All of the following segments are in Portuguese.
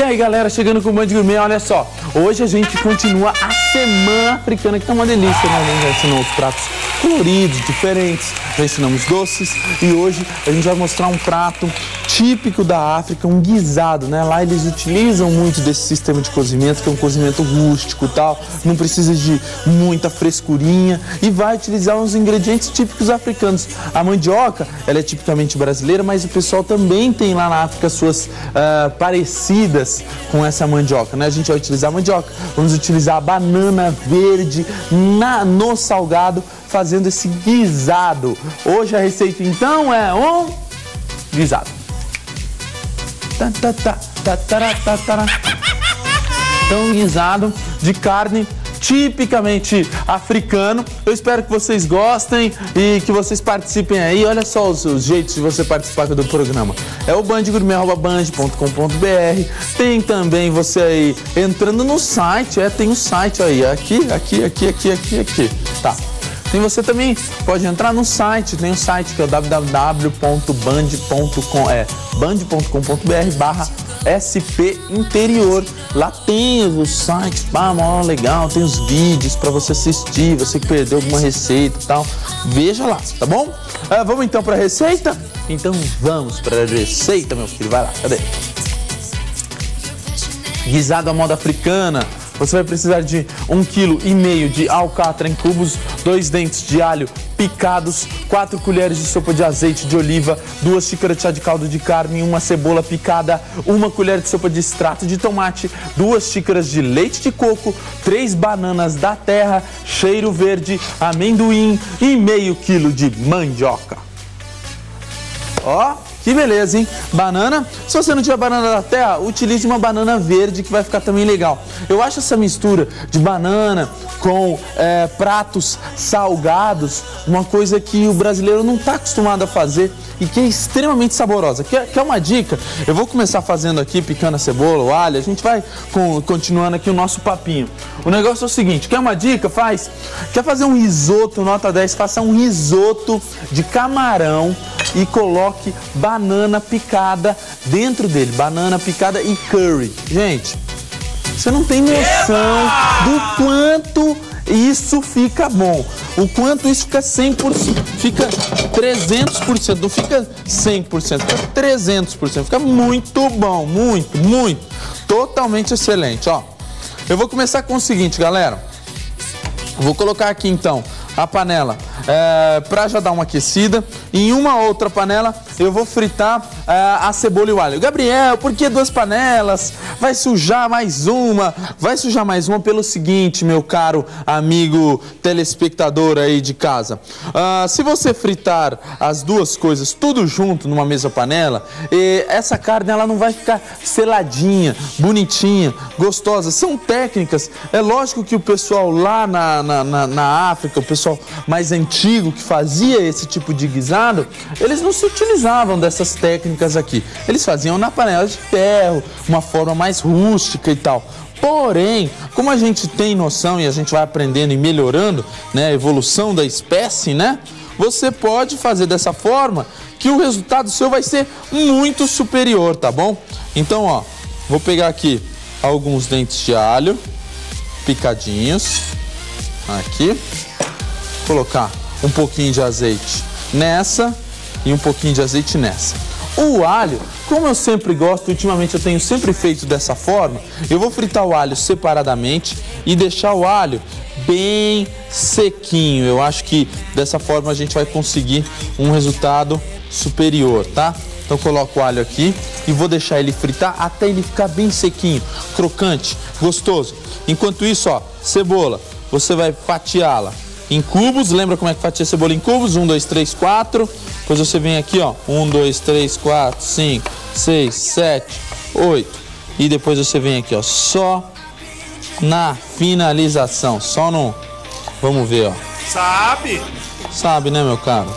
aí galera, chegando com o Band Gourmet, olha só, hoje a gente continua a Semana Africana, que tá uma delícia, né? A gente já ensinou os pratos coloridos, diferentes, já ensinamos doces e hoje a gente vai mostrar um prato típico da África, um guisado, né? Lá eles utilizam muito desse sistema de cozimento, que é um cozimento rústico e tal, não precisa de muita frescurinha e vai utilizar uns ingredientes típicos africanos. A mandioca, ela é tipicamente brasileira, mas o pessoal também tem lá na África suas parecidas com essa mandioca, né? A gente vai utilizar a mandioca, vamos utilizar a banana verde no salgado, fazendo esse guisado. Hoje a receita então é um guisado. Então, guisado de carne tipicamente africano. Eu espero que vocês gostem e que vocês participem aí. Olha só os jeitos de você participar do programa. É o bandgourmet@band.com.br. Tem também você aí entrando no site, tem um site aí, aqui. Tá. Tem você também pode entrar no site, tem um site que é o band.com.br/SP Interior. Lá tem o site, mó legal, tem os vídeos para você assistir, você que perdeu alguma receita e tal. Veja lá, tá bom? Vamos então para a receita? Então vamos para a receita, meu filho, vai lá, cadê? Guisado à moda africana. Você vai precisar de 1,5 kg de alcatra em cubos, 2 dentes de alho picados, 4 colheres de sopa de azeite de oliva, 2 xícaras de chá de caldo de carne, 1 cebola picada, 1 colher de sopa de extrato de tomate, 2 xícaras de leite de coco, 3 bananas da terra, cheiro verde, amendoim e meio quilo de mandioca. Ó, que beleza, hein? Banana. Se você não tiver banana da terra, utilize uma banana verde que vai ficar também legal. Eu acho essa mistura de banana com pratos salgados uma coisa que o brasileiro não está acostumado a fazer e que é extremamente saborosa. Quer uma dica? Eu vou começar fazendo aqui, picando a cebola, o alho. A gente vai continuando aqui o nosso papinho. O negócio é o seguinte, quer uma dica? Quer fazer um risoto, nota 10, faça um risoto de camarão e coloque banana picada dentro dele, banana picada e curry. Gente, você não tem noção do quanto isso fica bom, o quanto isso fica 100%, fica 300%, não fica 100%, fica 300%, fica muito bom, muito, totalmente excelente, ó. Eu vou começar com o seguinte, galera, vou colocar aqui então a panela para já dar uma aquecida. Em uma outra panela eu vou fritar a cebola e o alho. Gabriel, por que 2 panelas? Vai sujar mais uma. Vai sujar mais uma pelo seguinte, meu caro amigo telespectador aí de casa. Se você fritar as duas coisas tudo junto numa mesma panela, essa carne ela não vai ficar seladinha, bonitinha, gostosa. São técnicas. É lógico que o pessoal lá na África, o pessoal mais antigo que fazia esse tipo de guisado, eles não se utilizavam dessas técnicas aqui. Eles faziam na panela de ferro, uma forma mais rústica e tal. Porém, como a gente tem noção e a gente vai aprendendo e melhorando, né, a evolução da espécie, né, você pode fazer dessa forma que o resultado seu vai ser muito superior, tá bom? Então, ó, vou pegar aqui alguns dentes de alho picadinhos, aqui. Colocar um pouquinho de azeite nessa e um pouquinho de azeite nessa. O alho, como eu sempre gosto, ultimamente eu tenho sempre feito dessa forma, eu vou fritar o alho separadamente e deixar o alho bem sequinho. Eu acho que dessa forma a gente vai conseguir um resultado superior, tá? Então coloco o alho aqui e vou deixar ele fritar até ele ficar bem sequinho, crocante, gostoso. Enquanto isso, ó, cebola, você vai fatiá-la em cubos. Lembra como é que fatia a cebola em cubos? 1, 2, 3, 4. Depois você vem aqui, ó. 1, 2, 3, 4, 5, 6, 7, 8. E depois você vem aqui, ó. Só na finalização. Só no... Vamos ver, ó. Sabe, né, meu caro?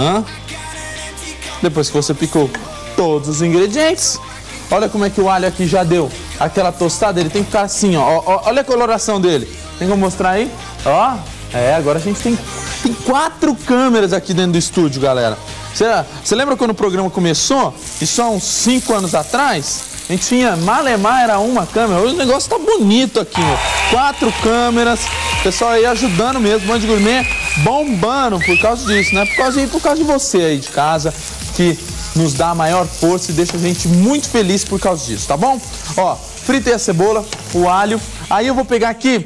Depois que você picou todos os ingredientes, olha como é que o alho aqui já deu aquela tostada. Ele tem que ficar assim, ó. Olha a coloração dele. Tem como mostrar aí? Ó. Agora a gente tem 4 câmeras aqui dentro do estúdio, galera. Você lembra quando o programa começou? Isso há uns 5 anos atrás? A gente tinha, malemar era uma câmera, hoje o negócio tá bonito aqui, ó. 4 câmeras, o pessoal aí ajudando mesmo, Band Gourmet bombando por causa disso, né? Por causa de você aí de casa, que nos dá a maior força e deixa a gente muito feliz por causa disso, tá bom? Ó, fritei a cebola, o alho, aí eu vou pegar aqui,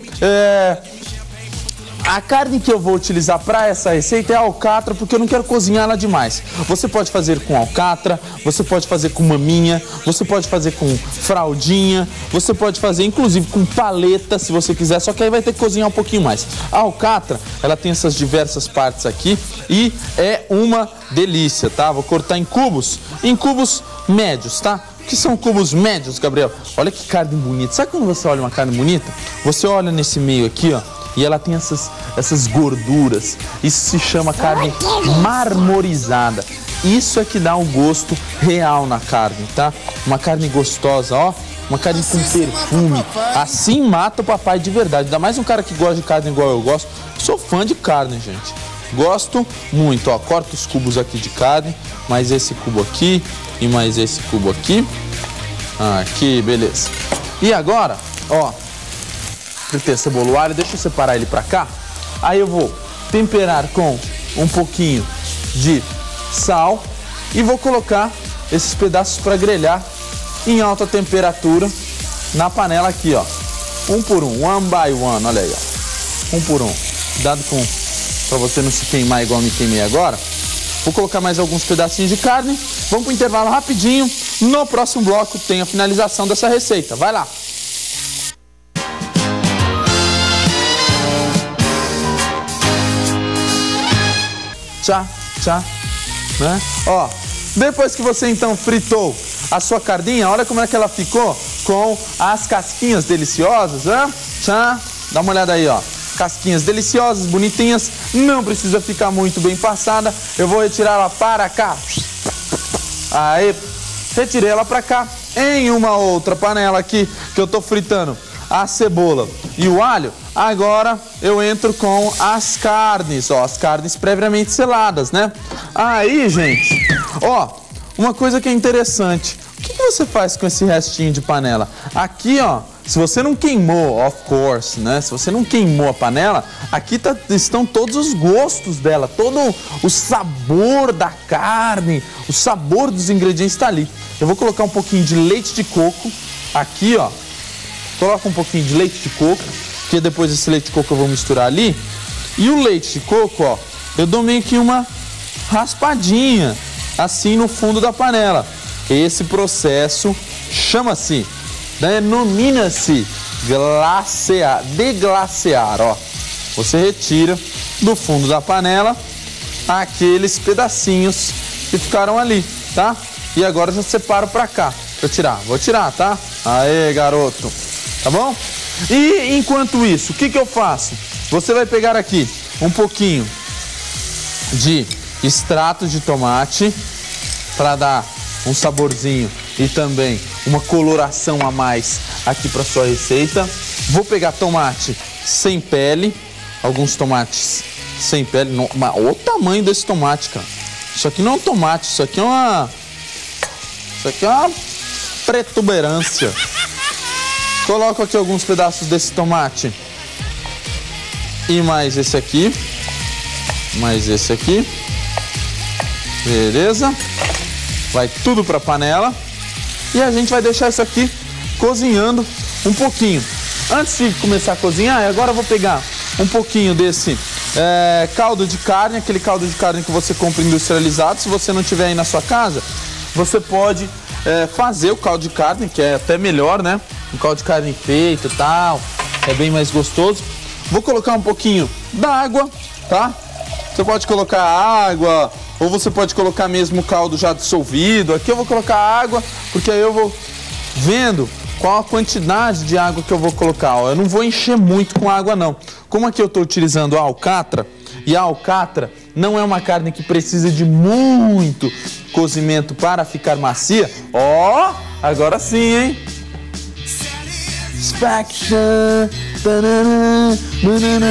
a carne que eu vou utilizar para essa receita é a alcatra, porque eu não quero cozinhar ela demais. Você pode fazer com alcatra, você pode fazer com maminha, você pode fazer com fraldinha, você pode fazer inclusive com paleta, se você quiser, só que aí vai ter que cozinhar um pouquinho mais. A alcatra, ela tem essas diversas partes aqui e é uma delícia, tá? Vou cortar em cubos médios, tá? O que são cubos médios, Gabriel? Olha que carne bonita. Sabe quando você olha uma carne bonita? Você olha nesse meio aqui, ó, e ela tem essas gorduras. Isso se chama carne marmorizada. Isso é que dá o gosto real na carne, tá? Uma carne gostosa, ó. Uma carne com perfume. Assim mata o papai de verdade. Ainda mais um cara que gosta de carne igual eu gosto. Sou fã de carne, gente. Gosto muito, ó. Corta os cubos aqui de carne. Mais esse cubo aqui. E mais esse cubo aqui. Aqui, beleza. E agora, ó. Fritei a cebola, o alho, deixa eu separar ele pra cá. Aí eu vou temperar com um pouquinho de sal e vou colocar esses pedaços para grelhar em alta temperatura na panela aqui, ó. Um por um, one by one, olha aí, ó. Um por um. Cuidado para você não se queimar igual eu me queimei agora. Vou colocar mais alguns pedacinhos de carne. Vamos pro intervalo rapidinho. No próximo bloco tem a finalização dessa receita. Vai lá! Tchá, né? Ó, depois que você então fritou a sua carninha, olha como é que ela ficou com as casquinhas deliciosas, né? Tchá, dá uma olhada aí, ó. Casquinhas deliciosas, bonitinhas, não precisa ficar muito bem passada. Eu vou retirar ela para cá. Aí, retirei ela para cá em uma outra panela aqui que eu tô fritando a cebola e o alho. Agora eu entro com as carnes, ó, as carnes previamente seladas, né? Aí, gente, ó, uma coisa que é interessante. O que você faz com esse restinho de panela? Aqui, ó, se você não queimou, of course, né? Se você não queimou a panela, aqui estão todos os gostos dela, todo o sabor da carne, o sabor dos ingredientes está ali. Eu vou colocar um pouquinho de leite de coco aqui, ó. Coloca um pouquinho de leite de coco, porque depois esse leite de coco eu vou misturar ali. E o leite de coco, ó, eu dou meio que uma raspadinha, assim no fundo da panela. Esse processo chama-se, denomina-se deglacear, ó. Você retira do fundo da panela aqueles pedacinhos que ficaram ali, tá? E agora eu já separo pra cá. Vou tirar, tá? Aê, garoto. Tá bom? E enquanto isso, o que eu faço? Você vai pegar aqui um pouquinho de extrato de tomate para dar um saborzinho e também uma coloração a mais aqui para sua receita. Vou pegar tomate sem pele, alguns tomates sem pele. Olha o tamanho desse tomate, cara. Isso aqui não é um tomate, isso aqui é uma protuberância. Coloco aqui alguns pedaços desse tomate e mais esse aqui, beleza? Vai tudo para a panela e a gente vai deixar isso aqui cozinhando um pouquinho. Antes de começar a cozinhar, agora eu vou pegar um pouquinho desse caldo de carne, aquele caldo de carne que você compra industrializado. Se você não tiver aí na sua casa, você pode fazer o caldo de carne, que é até melhor, né? Um caldo de carne feito e tal, é bem mais gostoso. Vou colocar um pouquinho d'água, tá? Você pode colocar água, ou você pode colocar mesmo o caldo já dissolvido. Aqui eu vou colocar água, porque aí eu vou vendo qual a quantidade de água que eu vou colocar. Ó, eu não vou encher muito com água, não. Como aqui eu estou utilizando a alcatra, e a alcatra não é uma carne que precisa de muito cozimento para ficar macia. Ó, agora sim, hein? Inspection.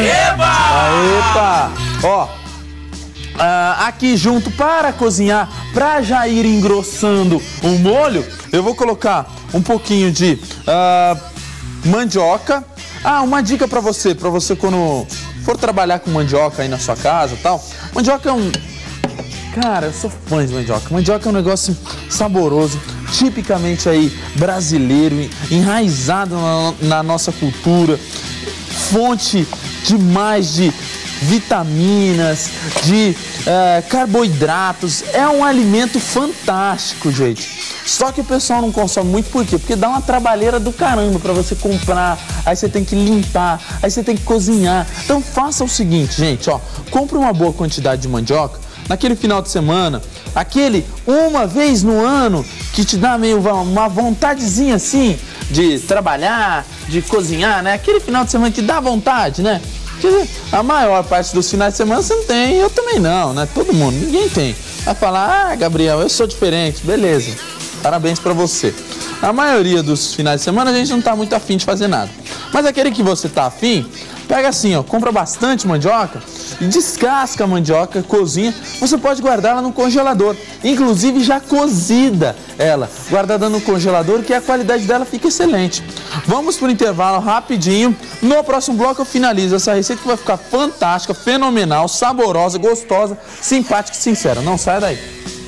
Epa! Ó, aqui junto para cozinhar Para já ir engrossando o molho, eu vou colocar um pouquinho de mandioca. Uma dica para você quando for trabalhar com mandioca aí na sua casa e tal. Mandioca é um... Cara, eu sou fã de mandioca. Mandioca é um negócio saboroso, tipicamente aí brasileiro, enraizado na nossa cultura, fonte demais de vitaminas, de carboidratos. É um alimento fantástico, gente. Só que o pessoal não consome muito, por quê? Porque dá uma trabalheira do caramba para você comprar, aí você tem que limpar, aí você tem que cozinhar. Então faça o seguinte, gente, ó, compre uma boa quantidade de mandioca, naquele final de semana, aquele uma vez no ano que te dá meio uma vontadezinha assim de trabalhar, de cozinhar, né? Aquele final de semana que dá vontade, né? Porque a maior parte dos finais de semana você não tem, eu também não, né? Todo mundo, ninguém tem. Vai falar, Gabriel, eu sou diferente, beleza. Parabéns pra você. A maioria dos finais de semana a gente não tá muito afim de fazer nada. Mas aquele que você tá afim, pega assim, ó, compra bastante mandioca e descasca a mandioca, cozinha. Você pode guardar ela no congelador, inclusive já cozida ela, guardada no congelador, que a qualidade dela fica excelente. Vamos pro intervalo rapidinho. No próximo bloco eu finalizo essa receita que vai ficar fantástica, fenomenal, saborosa, gostosa, simpática e sincera. Não saia daí.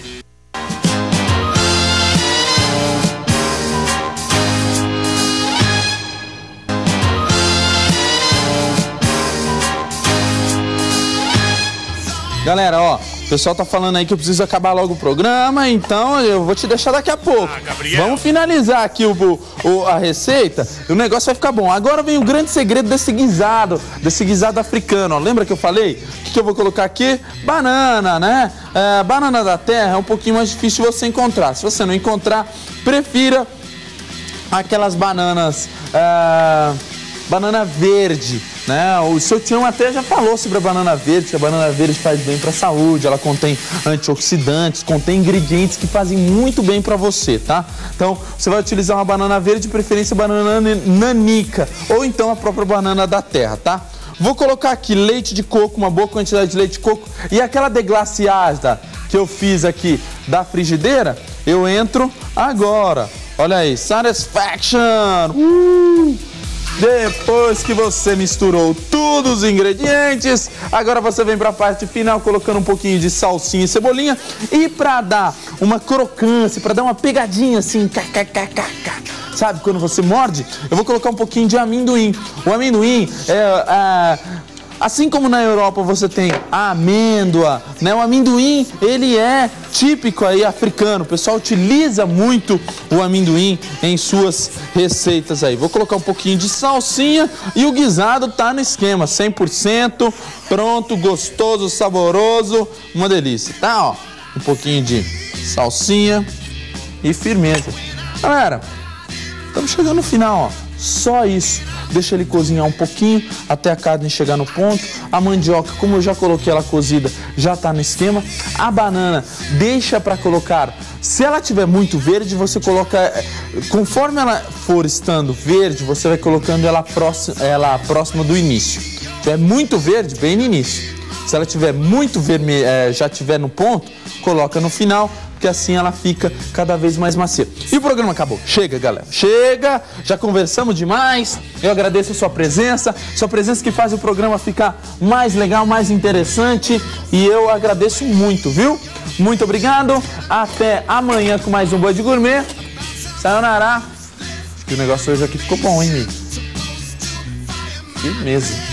Galera, ó, o pessoal tá falando aí que eu preciso acabar logo o programa, então eu vou te deixar daqui a pouco. Vamos finalizar aqui a receita e o negócio vai ficar bom. Agora vem o grande segredo desse guisado africano, ó. Lembra que eu falei? O que eu vou colocar aqui? Banana, né? Banana da terra é um pouquinho mais difícil de você encontrar. Se você não encontrar, prefira aquelas bananas... banana verde, né? O seu Tião até já falou sobre a banana verde, que a banana verde faz bem para a saúde, ela contém antioxidantes, contém ingredientes que fazem muito bem para você, tá? Então, você vai utilizar uma banana verde, de preferência banana nanica, ou então a própria banana da terra, tá? Vou colocar aqui leite de coco, uma boa quantidade de leite de coco, e aquela deglaciada que eu fiz aqui da frigideira, eu entro agora. Olha aí, Satisfaction! Depois que você misturou todos os ingredientes, agora você vem para a parte final colocando um pouquinho de salsinha e cebolinha. E para dar uma crocância, para dar uma pegadinha assim, sabe, quando você morde, eu vou colocar um pouquinho de amendoim. O amendoim assim como na Europa você tem a amêndoa, né? O amendoim, ele é típico aí africano. O pessoal utiliza muito o amendoim em suas receitas aí. Vou colocar um pouquinho de salsinha e o guisado tá no esquema, 100%, pronto, gostoso, saboroso, uma delícia, tá? Ó, um pouquinho de salsinha e firmeza. Galera, estamos chegando no final, ó. Só isso. Deixa ele cozinhar um pouquinho até a carne chegar no ponto. A mandioca, como eu já coloquei ela cozida, já está no esquema. A banana, deixa para colocar. Se ela tiver muito verde, você coloca... Conforme ela for estando verde, você vai colocando ela próxima do início. Se tiver muito verde, bem no início. Se ela tiver muito vermelha, já tiver no ponto, coloca no final, que assim ela fica cada vez mais macia. E o programa acabou. Chega, galera. Chega. Já conversamos demais. Eu agradeço a sua presença que faz o programa ficar mais legal, mais interessante. E eu agradeço muito, viu? Muito obrigado. Até amanhã com mais um Boi de Gourmet. Sayonara. Acho que o negócio hoje aqui ficou bom, hein, amigo? Firmeza.